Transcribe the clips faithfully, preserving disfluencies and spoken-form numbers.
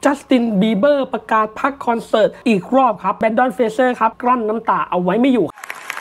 จัสตินบีเบอร์ประกาศพักคอนเสิร์ตอีกรอบครับแบรนดอนเฟเซอร์ครับกลั้นน้ำตาเอาไว้ไม่อยู่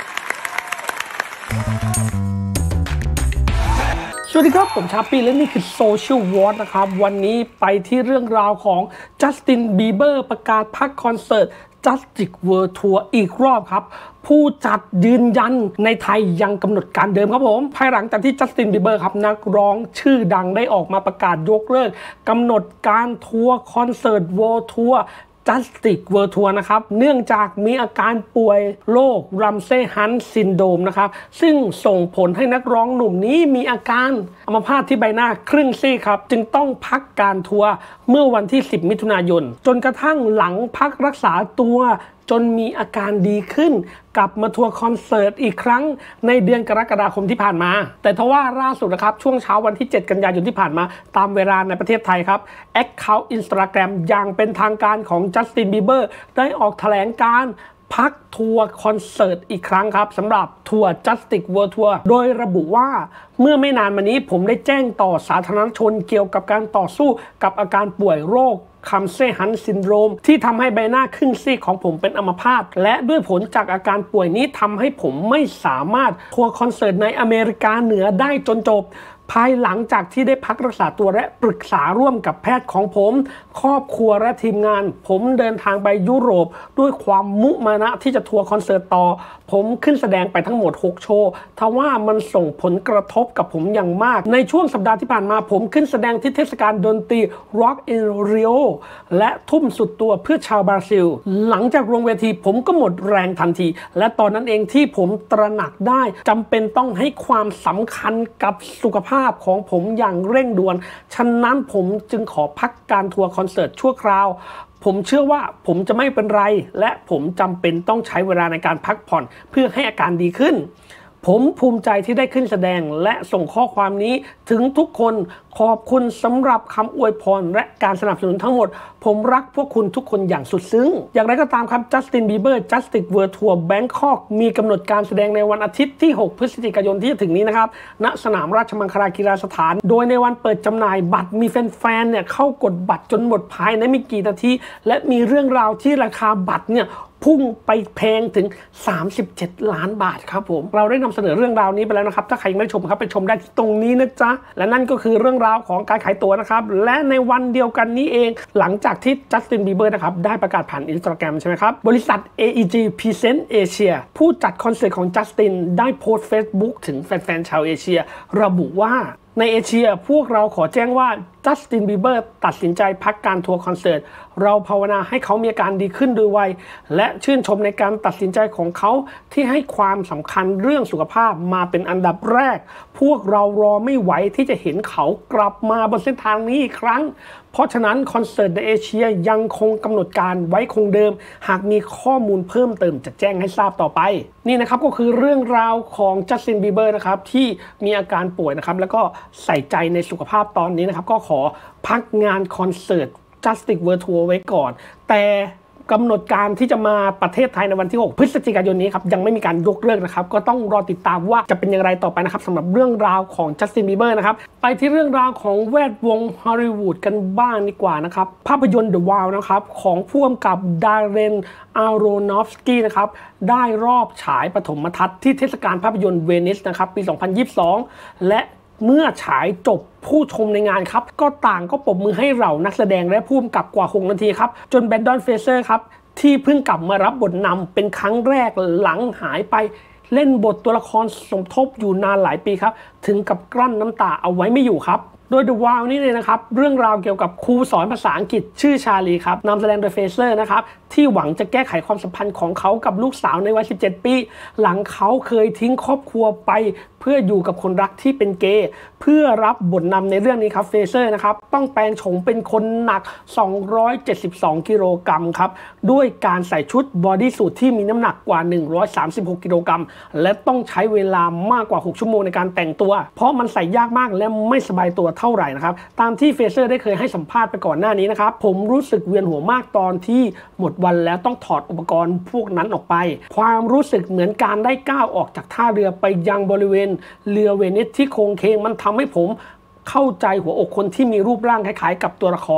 สวัสดีครับผมชาปี้และนี่คือโซเชียลวอร์นะครับวันนี้ไปที่เรื่องราวของจัสตินบีเบอร์ประกาศพักคอนเสิร์ต Justic World Tour อีกรอบครับผู้จัดยืนยันในไทยยังกำหนดการเดิมครับผมภายหลังจากที่จัสตินบีเบอร์ครับนักร้องชื่อดังได้ออกมาประกาศยกเลิกกำหนดการทัวร์คอนเสิร์ต World Tour Justic World Tour นะครับเนื่องจากมีอาการป่วยโรครัมเซ่ฮันต์ซินโดรมนะครับซึ่งส่งผลให้นักร้องหนุ่มนี้มีอาการอัมพาตที่ใบหน้าครึ่งซีกครับจึงต้องพักการทัวร์เมื่อวันที่สิบมิถุนายนจนกระทั่งหลังพักรักษาตัวจนมีอาการดีขึ้นกลับมาทัวร์คอนเสิร์ตอีกครั้งในเดือนกรกฎาคมที่ผ่านมาแต่ทว่าล่าสุดนะครับช่วงเช้าวันที่เจ็ดกันยายนที่ผ่านมาตามเวลาในประเทศไทยครับแอคเคาท์ Instagram อย่างเป็นทางการของจัสตินบีเบอร์ได้ออกแถลงการพักทัวร์คอนเสิร์ตอีกครั้งครับสำหรับทัวร์ Justic World Tour โดยระบุว่าเมื่อไม่นานมานี้ผมได้แจ้งต่อสาธารณชนเกี่ยวกับการต่อสู้กับอาการป่วยโรครัมเซ่ฮันต์ซินโดรมที่ทำให้ใบหน้าครึ่งซีกของผมเป็นอัมพาตและด้วยผลจากอาการป่วยนี้ทำให้ผมไม่สามารถทัวร์คอนเสิร์ตในอเมริกาเหนือได้จนจบภายหลังจากที่ได้พักรักษาตัวและปรึกษาร่วมกับแพทย์ของผมครอบครัวและทีมงานผมเดินทางไปยุโรปด้วยความมุมานะที่จะทัวร์คอนเสิร์ตต่อผมขึ้นแสดงไปทั้งหมดหกโชว์ทว่ามันส่งผลกระทบกับผมอย่างมากในช่วงสัปดาห์ที่ผ่านมาผมขึ้นแสดงที่เทศกาลดนตรี Rock in Rio และทุ่มสุดตัวเพื่อชาวบราซิลหลังจากลงเวทีผมก็หมดแรงทันทีและตอนนั้นเองที่ผมตระหนักได้จำเป็นต้องให้ความสำคัญกับสุขภาพของผมอย่างเร่งด่วนฉะนั้นผมจึงขอพักการทัวร์คอนเสิร์ตชั่วคราวผมเชื่อว่าผมจะไม่เป็นไรและผมจำเป็นต้องใช้เวลาในการพักผ่อนเพื่อให้อาการดีขึ้นผมภูมิใจที่ได้ขึ้นแสดงและส่งข้อความนี้ถึงทุกคนขอบคุณสำหรับคำอวยพรและการสนับสนุนทั้งหมดผมรักพวกคุณทุกคนอย่างสุดซึ้งอย่างไรก็ตามครับจัสตินบีเบอร์ Justic World Tour Bangkok มีกำหนดการแสดงในวันอาทิตย์ที่หกพฤศจิกายนที่จะถึงนี้นะครับณสนามราชมังคลากีฬาสถานโดยในวันเปิดจำหน่ายบัตรมีแฟนๆเนี่ยเข้ากดบัตรจนหมดภายในไม่กี่นาทีและมีเรื่องราวที่ราคาบัตรเนี่ยพุ่งไปแพงถึงสามสิบเจ็ดล้านบาทครับผมเราได้นำเสนอเรื่องราวนี้ไปแล้วนะครับถ้าใครยังไม่ได้ชมครับไปชมได้ที่ตรงนี้นะจ๊ะและนั่นก็คือเรื่องราวของการขายตั๋วนะครับและในวันเดียวกันนี้เองหลังจากที่จัสตินบีเบอร์นะครับได้ประกาศผ่าน Instagram ใช่ไหมครับบริษัท เอ อี จี Present Asia ผู้จัดคอนเสิร์ตของจัสตินได้โพสต์ Facebook ถึงแฟนๆชาวเอเชียระบุว่าในเอเชียพวกเราขอแจ้งว่าจัสตินบีเบอร์ตัดสินใจพักการทัวร์คอนเสิร์ตเราภาวนาให้เขามีอาการดีขึ้นโดยไวและชื่นชมในการตัดสินใจของเขาที่ให้ความสำคัญเรื่องสุขภาพมาเป็นอันดับแรกพวกเรารอไม่ไหวที่จะเห็นเขากลับมาบนเส้นทางนี้อีกครั้งเพราะฉะนั้นคอนเสิร์ตในเอเชียยังคงกำหนดการไว้คงเดิมหากมีข้อมูลเพิ่มเติมจะแจ้งให้ทราบต่อไปนี่นะครับก็คือเรื่องราวของจัสตินบีเบอร์นะครับที่มีอาการป่วยนะครับแล้วก็ใส่ใจในสุขภาพตอนนี้นะครับก็ขอพักงานคอนเสิร์ต Justic World Tour ไว้ก่อนแต่กำหนดการที่จะมาประเทศไทยในวันที่หกพฤศจิกายนนี้ครับยังไม่มีการยกเลิกนะครับก็ต้องรอติดตามว่าจะเป็นอย่างไรต่อไปนะครับสำหรับเรื่องราวของจัสตินบีเบอร์นะครับไปที่เรื่องราวของแวดวงฮอลลีวูดกันบ้างดีกว่านะครับภาพยนตร์ The Whale นะครับของผู้กำกับดาเรน อารโนฟสกี้นะครับได้รอบฉายปฐมทัศน์ที่เทศกาลภาพยนตร์เวนิสนะครับปีสองพันยี่สิบสองและเมื่อฉายจบผู้ชมในงานครับก็ต่างก็ปรบมือให้เหล่านักแสดงและผู้กำกับกว่าหกนาทีครับจนแบรนดอนเฟเซอร์ครับที่เพิ่งกลับมารับบทนำเป็นครั้งแรกหลังหายไปเล่นบทตัวละครสมทบอยู่นานหลายปีครับถึงกับกลั้นน้ำตาเอาไว้ไม่อยู่ครับโดย The Whale นี่เลยนะครับเรื่องราวเกี่ยวกับครูสอนภาษาอังกฤษชื่อชาลีครับนำแสดงโดยเฟเซอร์นะครับที่หวังจะแก้ไขความสัมพันธ์ของเขากับลูกสาวในวัยสิบเจ็ดปีหลังเขาเคยทิ้งครอบครัวไปเพื่ออยู่กับคนรักที่เป็นเกย์เพื่อรับบทนำในเรื่องนี้ครับเฟเซอร์นะครับต้องแปลงโฉมเป็นคนหนักสองร้อยเจ็ดสิบสองกิโลกรัมครับด้วยการใส่ชุดบอดี้สูทที่มีน้ำหนักกว่าหนึ่งร้อยสามสิบหกกิโลกรัมและต้องใช้เวลามากกว่าหกชั่วโมงในการแต่งตัวเพราะมันใส่ยากมากและไม่สบายตัวเท่าไหร่นะครับตามที่เฟเซอร์ได้เคยให้สัมภาษณ์ไปก่อนหน้านี้นะครับผมรู้สึกเวียนหัวมากตอนที่หมดวันแล้วต้องถอดอุปกรณ์พวกนั้นออกไปความรู้สึกเหมือนการได้ก้าวออกจากท่าเรือไปยังบริเวณเรือเวนิสที่โค้งเคงมันทำให้ผมเข้าใจหัวอกคนที่มีรูปร่างคล้ายๆกับตัวละคร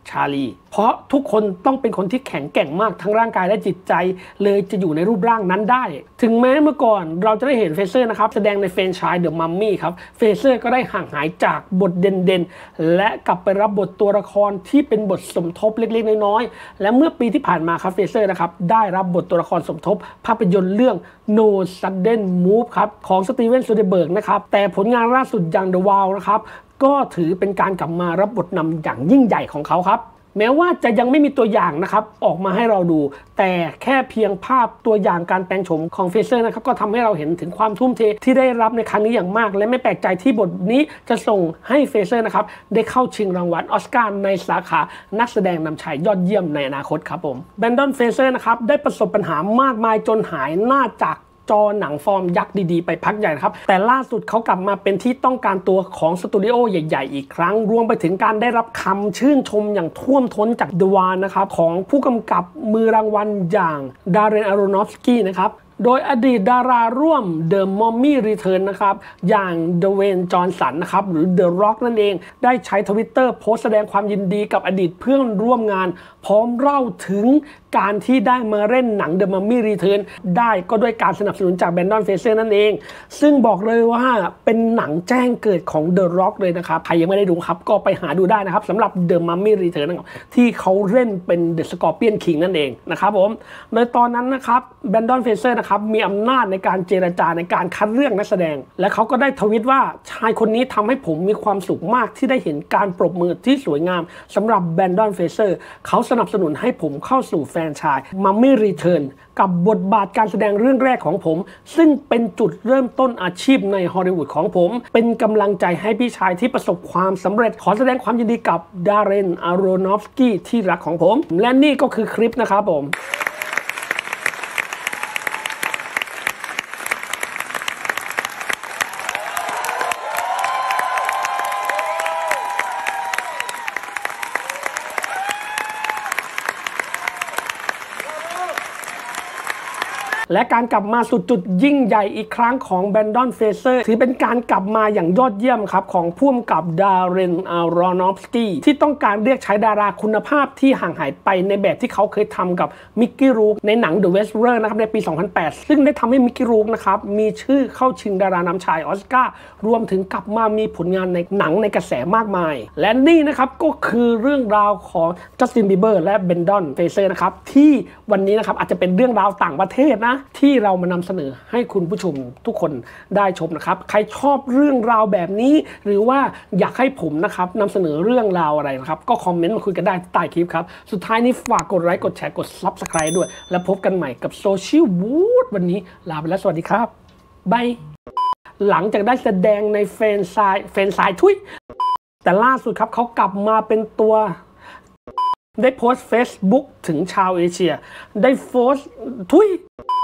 ชาลีเพราะทุกคนต้องเป็นคนที่แข็งแกร่งมากทั้งร่างกายและจิตใจเลยจะอยู่ในรูปร่างนั้นได้ถึงแม้เมื่อก่อนเราจะได้เห็นเฟเซอร์นะครับแสดงในแฟรนไชส์เดอะมัมมี่ครับเฟเซอร์ก็ได้ห่างหายจากบทเด่นๆและกลับไปรับบทตัวละครที่เป็นบทสมทบเล็กๆน้อยๆและเมื่อปีที่ผ่านมาครับเฟเซอร์นะครับได้รับบทตัวละครสมทบภาพยนตร์เรื่อง No Sudden Move ครับของสตีเวนซูเดเบิร์กนะครับแต่ผลงานล่าสุดอย่าง The Wall นะครับก็ถือเป็นการกลับมารับบทนำอย่างยิ่งใหญ่ของเขาครับแม้ว่าจะยังไม่มีตัวอย่างนะครับออกมาให้เราดูแต่แค่เพียงภาพตัวอย่างการแต่งโฉมของเฟเซอร์นะครับก็ทำให้เราเห็นถึงความทุ่มเทที่ได้รับในครั้งนี้อย่างมากและไม่แปลกใจที่บทนี้จะส่งให้เฟเซอร์นะครับได้เข้าชิงรางวัลออสการ์ในสาขานักแสดงนำชายยอดเยี่ยมในอนาคตครับผมแบรนดอนเฟเซอร์นะครับได้ประสบปัญหามากมายจนหายหน้าจากจอหนังฟอร์มยักษ์ดีๆไปพักใหญ่นะครับแต่ล่าสุดเขากลับมาเป็นที่ต้องการตัวของสตูดิโอใหญ่ๆอีกครั้งรวมไปถึงการได้รับคำชื่นชมอย่างท่วมท้นจากเดวานนะครับของผู้กำกับมือรางวัลอย่างดาเรน อารอนอฟสกี้นะครับโดยอดีตดาราร่วม The Mummy Return นะครับอย่างเดเวนจอห์นสันนะครับหรือ The Rock นั่นเองได้ใช้ Twitter โพสต์แสดงความยินดีกับอดีตเพื่อนร่วมงานพร้อมเล่าถึงการที่ได้มาเล่นหนัง The Mummy Return ได้ก็ด้วยการสนับสนุนจากแบรนดอนเฟเซอร์นั่นเองซึ่งบอกเลยว่าเป็นหนังแจ้งเกิดของ The Rock เลยนะครับใครยังไม่ได้ดูครับก็ไปหาดูได้นะครับสำหรับ The Mummy Return ที่เขาเล่นเป็น The Scorpion King นั่นเองนะครับผมโดยตอนนั้นนะครับแบรนดอนเฟเซอร์นะครับมีอำนาจในการเจรจาในการคัดเลือกนักแสดงและเขาก็ได้ทวิตว่าชายคนนี้ทำให้ผมมีความสุขมากที่ได้เห็นการปรบมือที่สวยงามสำหรับแบรนดอนเฟเซอร์เขาสนับสนุนให้ผมเข้าสู่แฟรนไชส์ Mummy Return กับบทบาทการแสดงเรื่องแรกของผมซึ่งเป็นจุดเริ่มต้นอาชีพในฮอลลีวูดของผมเป็นกำลังใจให้พี่ชายที่ประสบความสำเร็จขอแสดงความยินดีกับดาเรน อารอนอฟสกี้ที่รักของผมและนี่ก็คือคลิปนะครับผมและการกลับมาสู่จุดยิ่งใหญ่อีกครั้งของแบรนดอนเฟเซอร์ถือเป็นการกลับมาอย่างยอดเยี่ยมครับของผู้กำกับดาเรน อารอนอฟสกี้ที่ต้องการเรียกใช้ดาราคุณภาพที่ห่างหายไปในแบบที่เขาเคยทำกับมิกกี้รูคในหนัง The Wrestler นะครับในปี สองพันแปด ซึ่งได้ทำให้มิกกี้รูคนะครับมีชื่อเข้าชิงดารานำชายออสการ์รวมถึงกลับมามีผลงานในหนังในกระแสมากมายและนี่นะครับก็คือเรื่องราวของจัสติน บีเบอร์และแบรนดอนเฟเซอร์นะครับที่วันนี้นะครับอาจจะเป็นเรื่องราวต่างประเทศนะที่เรามานำเสนอให้คุณผู้ชมทุกคนได้ชมนะครับใครชอบเรื่องราวแบบนี้หรือว่าอยากให้ผมนะครับนำเสนอเรื่องราวอะไรนะครับก็คอมเมนต์มาคุยกันได้ใต้คลิปครับสุดท้ายนี้ฝากกดไลค์กดแชร์กด ซับสไครบ์ ด้วยแล้วพบกันใหม่กับโซเชียลวูดวันนี้ลาไปแล้วสวัสดีครับบายหลังจากได้แสดงในแฟรนไชส์แฟรนไชส์ทุยแต่ล่าสุดครับเขากลับมาเป็นตัวได้โพสต์ Facebook ถึงชาวเอเชียได้โพสต์ทุย